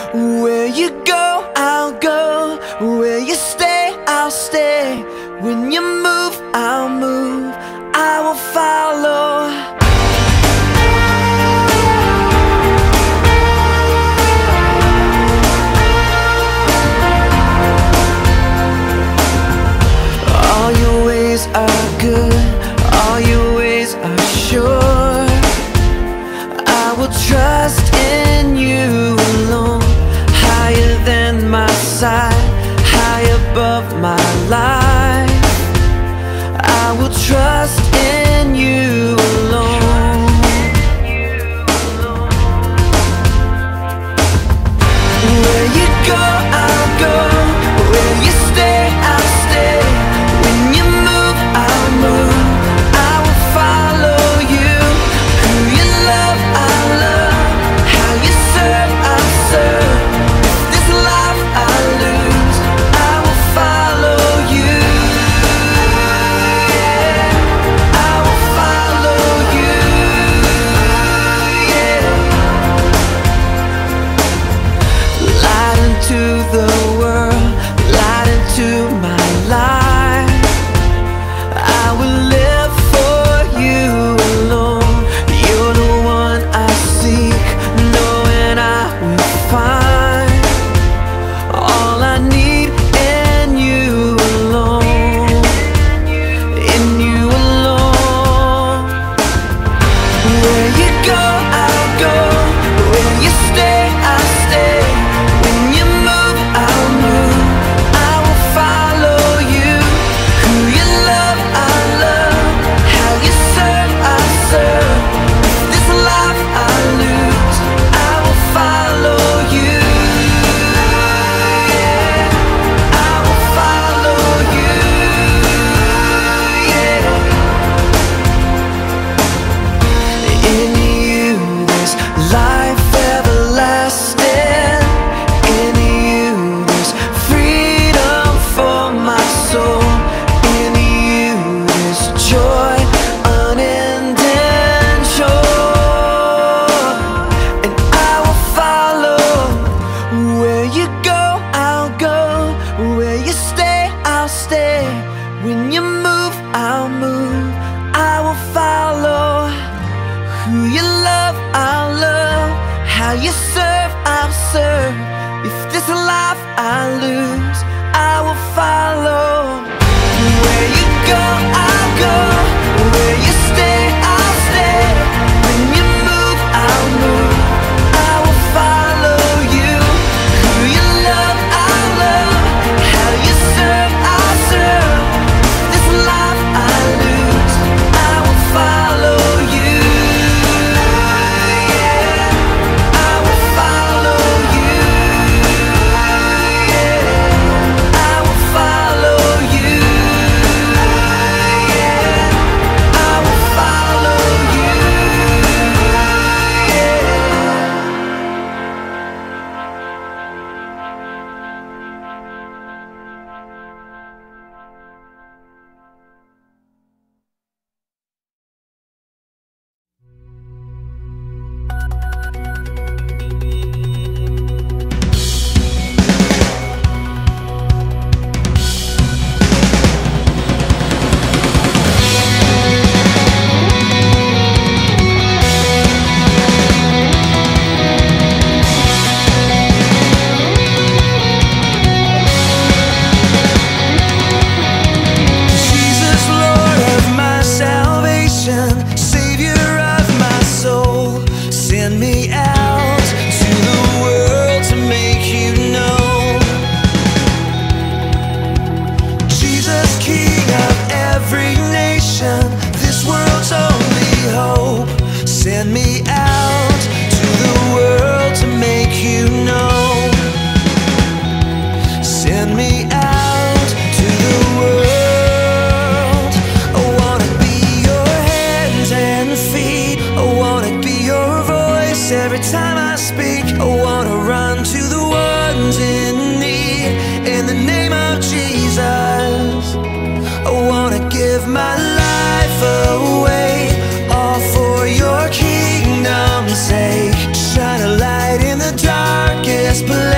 Where you go, I'll go. Where you stay, I'll stay. When you move, I'll move. I will follow. All your ways are good, all your ways are sure. I will trust in you alone. Higher than my sight, high above my life. I will trust in you alone. Where you go, I'll go. Where you stay, I'll stay. When you move, I'll move. I will follow you. Who you love, I'll love. How you serve, I'll serve. If this life I lose, I will follow you. Yeah, I will follow you. Yeah. Light into the world, light into my life. I will live for you alone. You're the one I seek, knowing I will find all I need in you alone. In you alone. Where you go, I'll go. Where you stay, I'll stay. When you move, I'll move. I will follow you. Who you love, I'll love. How you serve, I'll serve. If this life I lose, I will follow you. Yeah, I will follow you. Yeah. In you there's life everlasting. In you there's freedom for my soul. In you there's joy unending sure. And I will follow. Where you go, I'll go. Where you stay, I'll stay. When you move, I'll move. I will follow. Who you love, I'll love. How you serve, I'll serve. If this life I lose, I will follow. Where you go, I'll go. Where you stay, I'll stay. When you move, I'll move. I will follow you. Who you love, I'll love. How you serve, I'll serve. If this life I lose, I will follow you. Yeah, I will follow you. Yeah, I will follow you. Yeah, I will follow you. Jesus, Lord of my salvation, Savior of my soul, send me out to the world to make you known. Jesus, King of every nation, this world's only hope, send me out to the world to make you known. Send me out to the world. I wanna be your hands and feet. I wanna be your voice every time I speak. I wanna run to the ones in need. In the name of Jesus, I wanna give my life away, all for your kingdom's sake. Shine a light in the darkest place.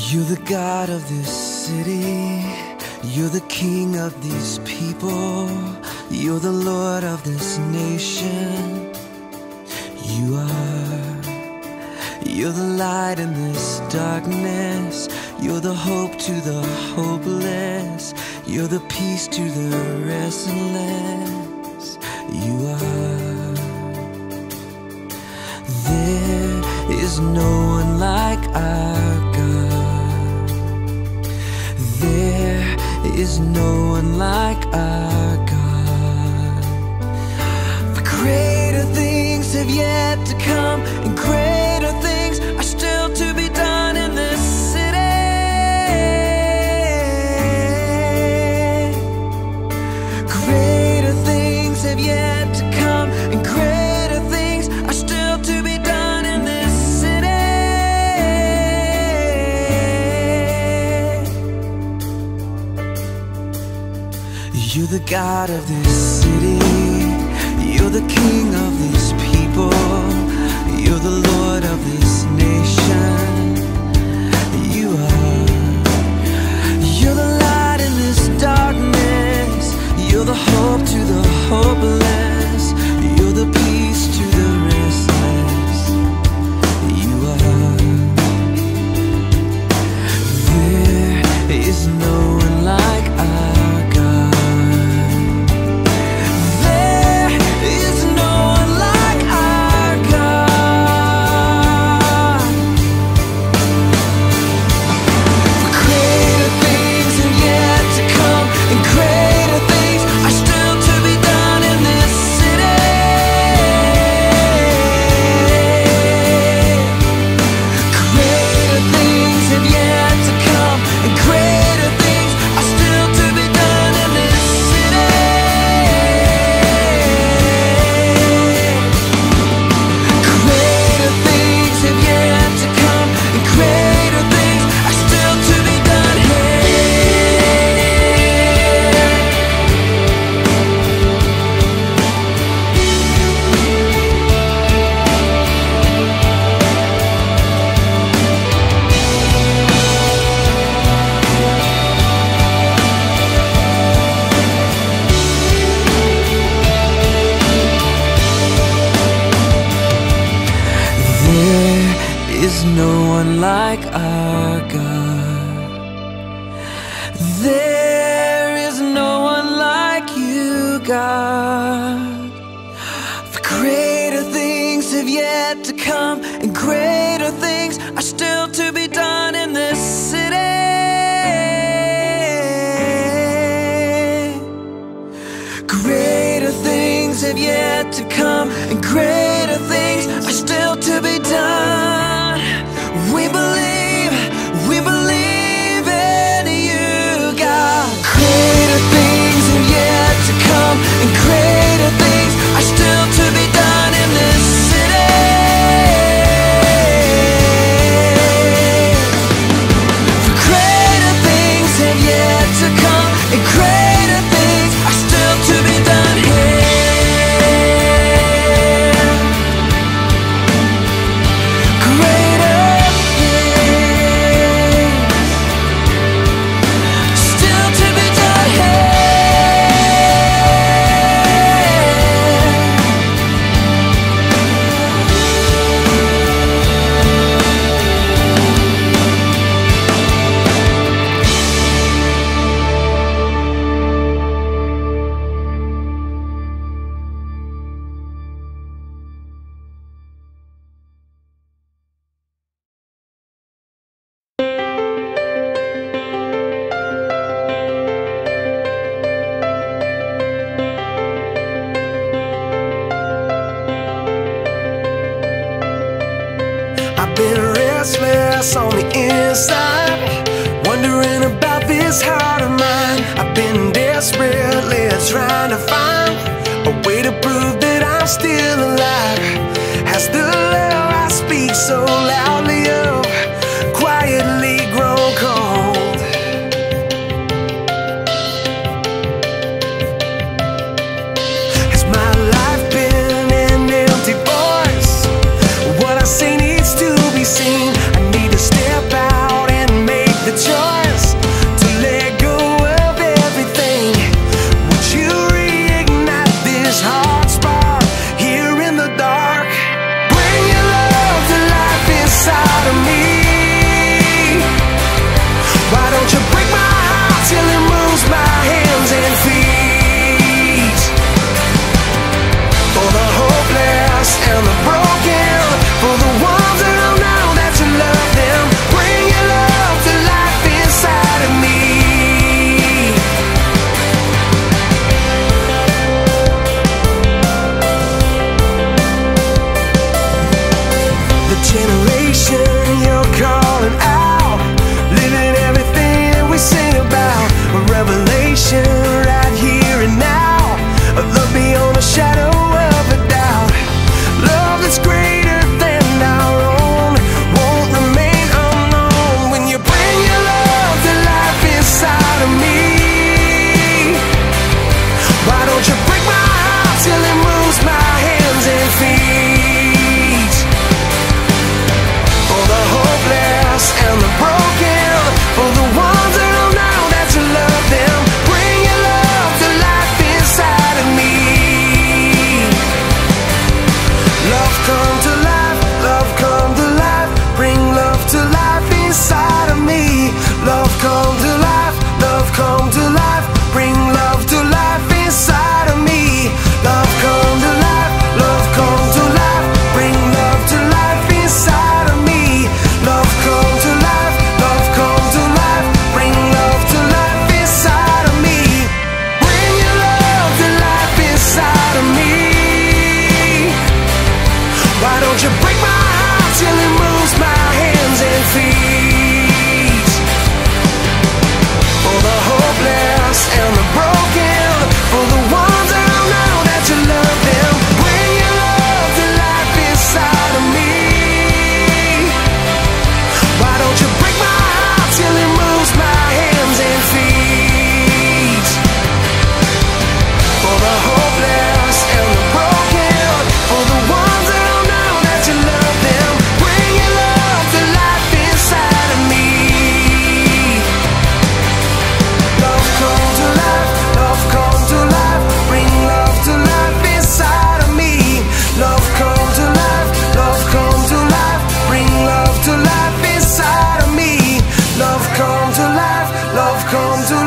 You're the God of this city. You're the King of these people. You're the Lord of this nation. You are. You're the light in this darkness. You're the hope to the hopeless. You're the peace to the restless. You are. There is no one like our God. There is no one like our God. For greater things have yet to come, and greater things are still to be done in this city. Greater things have yet to come, and greater things are still to be done in this city. You're the God of this city. You're the King of these people. You're the Lord of this nation. You are. You're the light in this darkness. You're the hope to the hopeless. You're the peace to the restless. You are. There is no one like our God. There is no one like our God. For greater things have yet to come, and greater things are still to be done in this city. Greater things have yet to come, and greater things are still to be done in this city. Greater things have yet to come, and greater things are still to be done There is no one like our God. There is no one like you, God. For greater things have yet to come, and greater things are still to be done in this city. Greater things have yet to come, and greater things are still to be done. We believe in you, God. Greater things have yet to come, and greater things are still to be done in this city. For greater things have yet to come, and greater things are still to be done here. Greater things still to be done here. I've been restless on the inside, wondering about this heart of mine. I've been desperately trying to find a way to prove that I'm still alive. Has the love I speak so loudly of quietly grown cold? Has my life been an empty voice? What I say needs to be seen. I need to step out and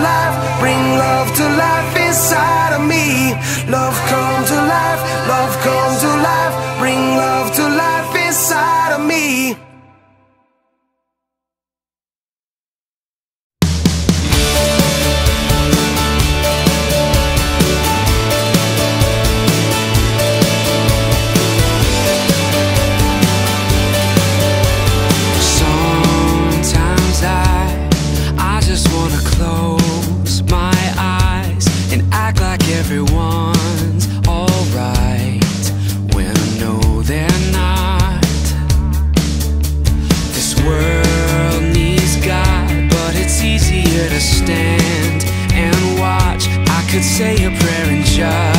life, bring love to life inside of me. Love come to life, love come to life, bring love to life inside of me. Everyone's alright when I know they're not. This world needs God, but it's easier to stand and watch. I could say a prayer and just